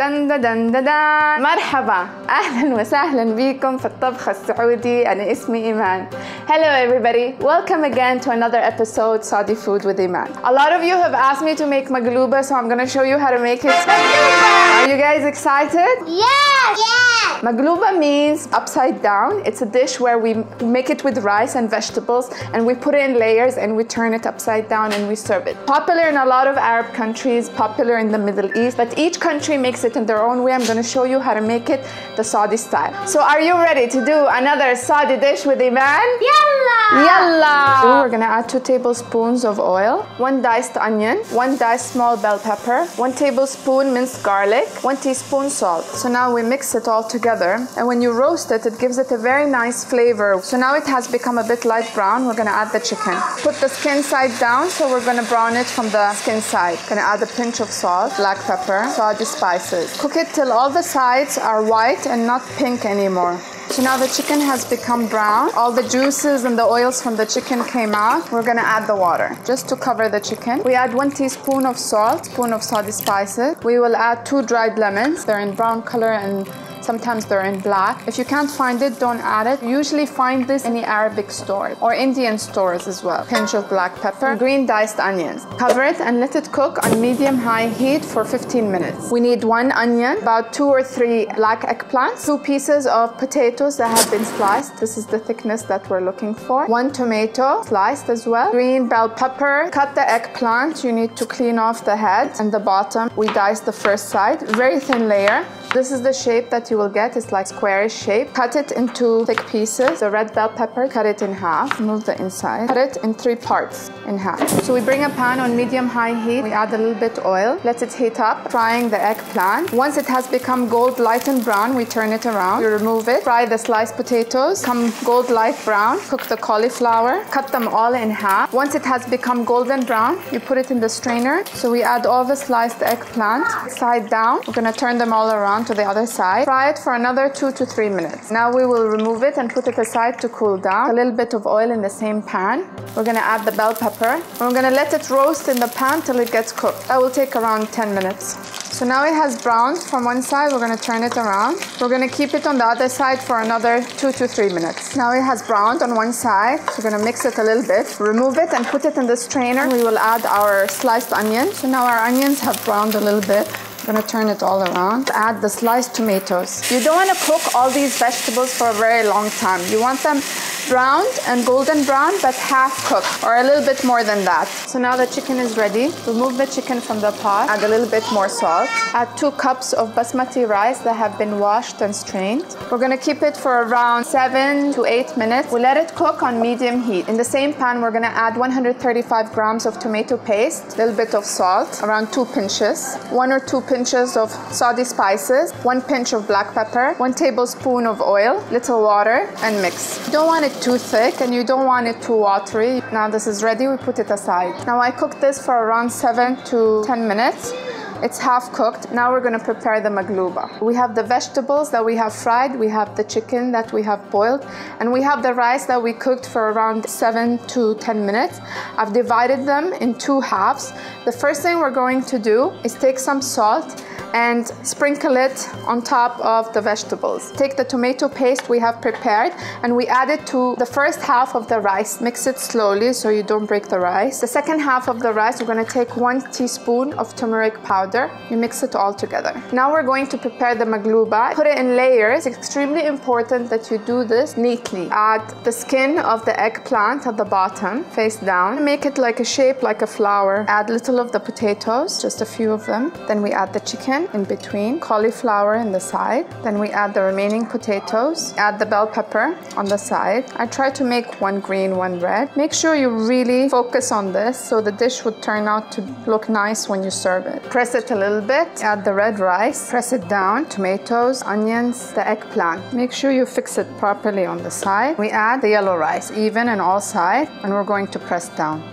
دن دن دن. مرحبا، أهلا وسهلا بكم في الطبخ السعودي. أنا اسمي إيمان. Hello everybody, welcome again to another episode Saudi Food with Iman. A lot of you have asked me to make Maqlooba, so I'm going to show you how to make it. Are you guys excited? Yes! Yes! Maqlooba means upside down. It's a dish where we make it with rice and vegetables and we put it in layers and we turn it upside down and we serve it. Popular in a lot of Arab countries, popular in the Middle East, but each country makes it in their own way. I'm going to show you how to make it the Saudi style. So are you ready to do another Saudi dish with Iman? Yalla! Yalla! We're going to add 2 tablespoons of oil, 1 diced onion, 1 diced small bell pepper, 1 tablespoon minced garlic, 1 teaspoon salt. So now we mix it all together, and when you roast it, it gives it a very nice flavor. So now it has become a bit light brown. We're going to add the chicken. Put the skin side down, so we're going to brown it from the skin side. Going to add a pinch of salt, black pepper, Saudi spices. Cook it till all the sides are white and not pink anymore. So now the chicken has become brown. All the juices and the oils from the chicken came out. We're gonna add the water just to cover the chicken. We add 1 teaspoon of salt, spoon of Saudi spices. We will add 2 dried lemons. They're in brown color and sometimes they're in black. If you can't find it, don't add it. You usually find this in the Arabic store or Indian stores as well. Pinch of black pepper, green diced onions. Cover it and let it cook on medium-high heat for 15 minutes. We need 1 onion, about 2 or 3 black eggplants, 2 pieces of potatoes that have been sliced. This is the thickness that we're looking for. 1 tomato, sliced as well. Green bell pepper. Cut the eggplant. You need to clean off the head and the bottom. We dice the first side, very thin layer. This is the shape that you will get. It's like squarish shape. Cut it into thick pieces. The red bell pepper, cut it in half. Remove the inside. Cut it in 3 parts in half. So we bring a pan on medium-high heat. We add a little bit oil. Let it heat up. Frying the eggplant. Once it has become gold light and brown, we turn it around. We remove it. Fry the sliced potatoes. Come gold light brown. Cook the cauliflower. Cut them all in half. Once it has become golden brown, you put it in the strainer. So we add all the sliced eggplant side down. We're gonna turn them all around to the other side. Fry it for another 2 to 3 minutes. Now we will remove it and put it aside to cool down. A little bit of oil in the same pan. We're gonna add the bell pepper. We're gonna let it roast in the pan till it gets cooked. That will take around 10 minutes. So now it has browned from one side. We're gonna turn it around. We're gonna keep it on the other side for another 2 to 3 minutes. Now it has browned on one side. We're gonna mix it a little bit. Remove it and put it in the strainer. We will add our sliced onions. So now our onions have browned a little bit. I'm gonna turn it all around. Add the sliced tomatoes. You don't want to cook all these vegetables for a very long time. You want them browned and golden brown, but half cooked or a little bit more than that. So now the chicken is ready. Remove the chicken from the pot. Add a little bit more salt. Add 2 cups of basmati rice that have been washed and strained. We're gonna keep it for around 7 to 8 minutes. We let it cook on medium heat. In the same pan, we're gonna add 135 grams of tomato paste, a little bit of salt, around 2 pinches, 1 or 2 pinches of Saudi spices, 1 pinch of black pepper, 1 tablespoon of oil, little water, and mix. You don't want it too thick and you don't want it too watery. Now this is ready, we put it aside. Now I cooked this for around 7 to 10 minutes. It's half cooked. Now we're gonna prepare the maqlooba. We have the vegetables that we have fried, we have the chicken that we have boiled, and we have the rice that we cooked for around 7 to 10 minutes. I've divided them in 2 halves. The first thing we're going to do is take some salt and sprinkle it on top of the vegetables. Take the tomato paste we have prepared and we add it to the first half of the rice. Mix it slowly so you don't break the rice. The second half of the rice, we're gonna take 1 teaspoon of turmeric powder. You mix it all together. Now we're going to prepare the maqlooba. Put it in layers. It's extremely important that you do this neatly. Add the skin of the eggplant at the bottom, face down. Make it like a shape like a flower. Add little of the potatoes, just a few of them. Then we add the chicken in between, cauliflower in the side. Then we add the remaining potatoes. Add the bell pepper on the side. I try to make 1 green, 1 red. Make sure you really focus on this so the dish would turn out to look nice when you serve it. Press it a little bit. Add the red rice. Press it down. Tomatoes, onions, the eggplant. Make sure you fix it properly on the side. We add the yellow rice, even on all sides, and we're going to press down.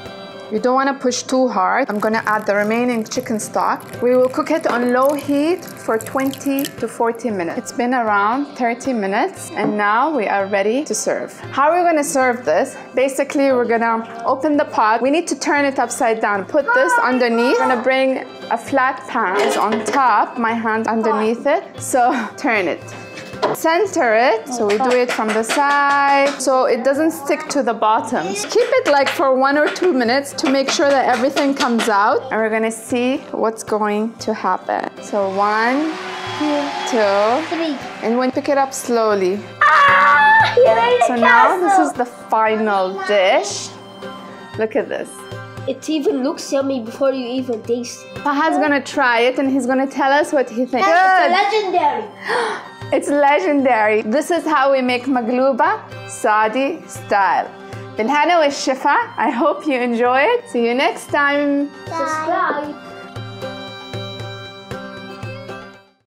You don't want to push too hard. I'm gonna add the remaining chicken stock. We will cook it on low heat for 20 to 40 minutes. It's been around 30 minutes and now we are ready to serve. How are we gonna serve this? Basically, we're gonna open the pot. We need to turn it upside down. Put this underneath. We're gonna bring a flat pan on top, my hand underneath it. So turn it. Center it, so we do it from the side so it doesn't stick to the bottom. Keep it like for 1 or 2 minutes to make sure that everything comes out, and we're gonna see what's going to happen. So 1, 2, 3. and when pick it up slowly. Ah! You made So now this is the final dish. Look at this. It even looks yummy before you even taste it. Fahad's gonna try it and he's gonna tell us what he thinks. It's legendary. It's legendary. This is how we make Maqlooba Saudi style. بالهنا والشفا. I hope you enjoy it. See you next time. Subscribe.